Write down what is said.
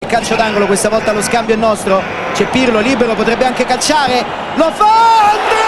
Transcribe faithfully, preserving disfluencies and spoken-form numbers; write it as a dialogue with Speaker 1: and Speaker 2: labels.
Speaker 1: calcio d'angolo, questa volta lo scambio è nostro, c'è Pirlo libero, potrebbe anche calciare, lo fa!